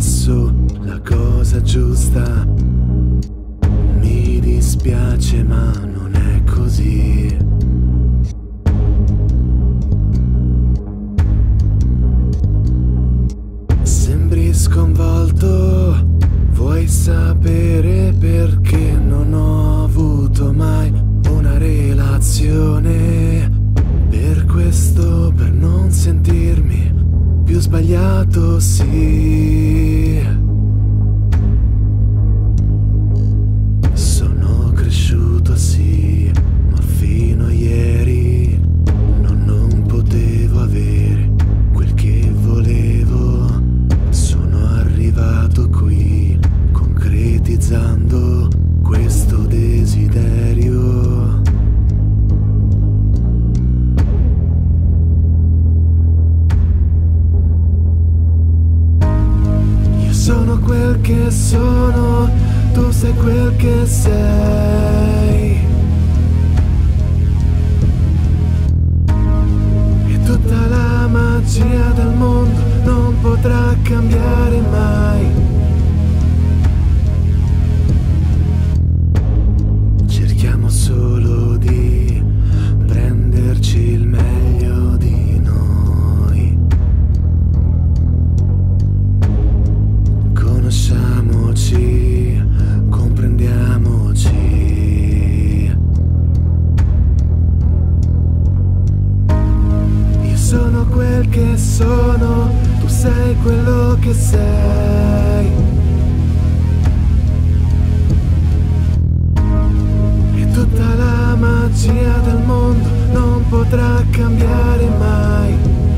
adesso la cosa giusta. Mi dispiace ma non è così. Sembri sconvolto, vuoi sapere perché non ho avuto mai una relazione? Per questo, per non sentirmi più sbagliato, sì. Sono cresciuto, sì, ma fino a ieri non potevo avere quel che volevo. Sono arrivato qui, concretizzando questo desiderio. Sono quel che sono, tu sei quel che sei. E tutta la magia del mondo non potrà cambiare mai. Cerchiamo solo di prenderci il meglio di noi. Conosciamoci, comprendiamoci. Io sono quel che sono, tu sei quello che sei. E tutta la magia del mondo non potrà cambiare mai.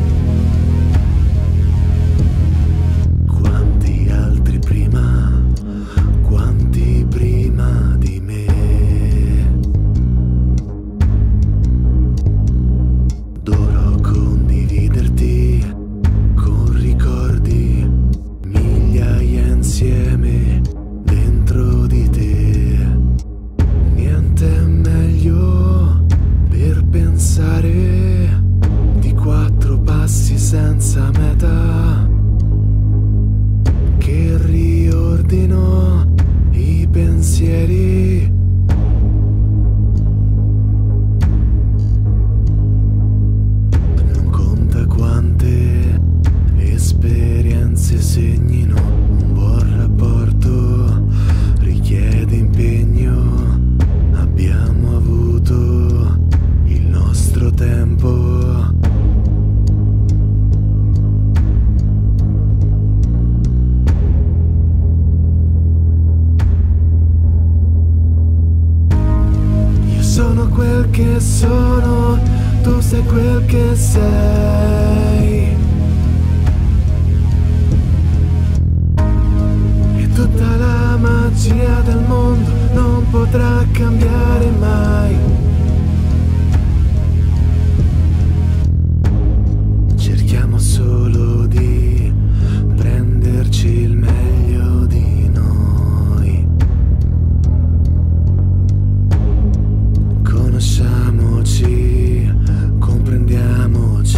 Quanti prima di me. Dovrò condividerti con ricordi, migliaia insieme dentro di te. Niente è meglio per pensare di 4 passi senza meta, che riordino i pensieri. Non conta quante esperienze segnino, un buon rapporto richiede impegno. Abbiamo avuto il nostro tempo. Sono quel che sono, tu sei quel che sei. E tutta la magia del mondo non potrà cambiare mai. Cerchiamo solo di prenderci il meglio di noi. Conosciamoci, comprendiamoci.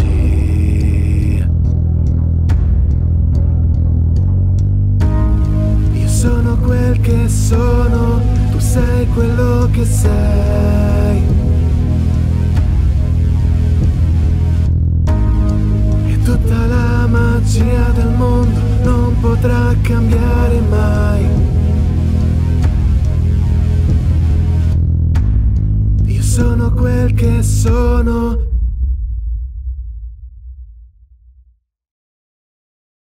Io sono quel che sono, tu sei quello che sei. E tutta la magia del mondo non potrà cambiare mai. Sono quel che sono,